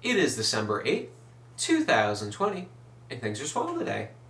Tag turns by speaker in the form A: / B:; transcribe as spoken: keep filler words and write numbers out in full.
A: It is December eighth, two thousand twenty, and things are swell today.